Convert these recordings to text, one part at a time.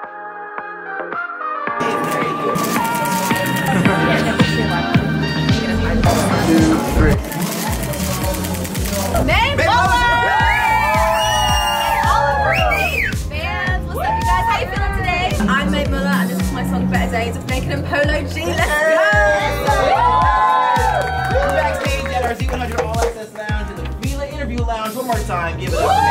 Better Days of Naked and Polo G. Let's go! We're backstage at our Z100 All Access Lounge in the Vila Interview Lounge. One more time, give it up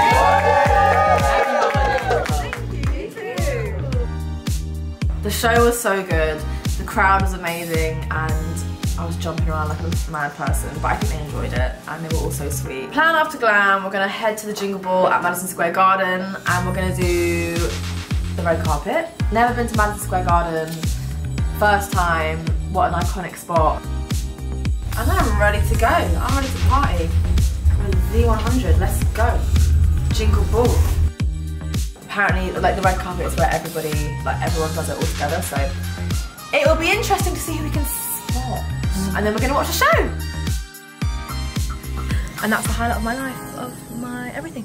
for me. Thank you. The show was so good. The crowd was amazing, and I was jumping around like a mad person, but I think they enjoyed it, and they were all so sweet. Plan after glam, we're gonna head to the Jingle Ball at Madison Square Garden, and we're gonna do the red carpet. Never been to Madison Square Garden, first time, what an iconic spot. And then I'm ready to go, I'm ready to party. With Z100, let's go. Jingle Ball. Apparently, like the red carpet is where everyone does it all together, so it will be interesting to see who we can spot. And then we're gonna watch the show. And that's the highlight of my life, of my everything.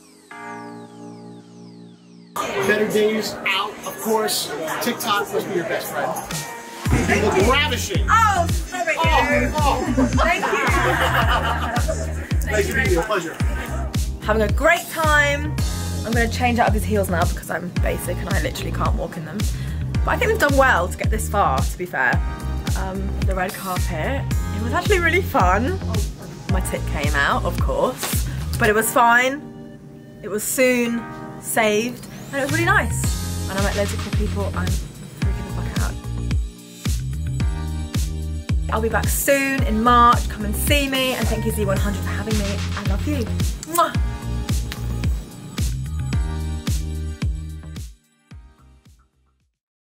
Better Days out, of course. TikTok must be your best friend. You look ravishing. Oh, stop it, Thank you. Nice to meet you, a pleasure. Having a great time. I'm going to change out of these heels now because I'm basic and I literally can't walk in them. But I think we've done well to get this far, to be fair. The red carpet, it was actually really fun. My tit came out, of course, but it was fine. It was soon saved. And it was really nice. And I met loads of cool people. I'm freaking the fuck out. I'll be back soon in March. Come and see me. And thank you Z100 for having me. I love you. Mwah.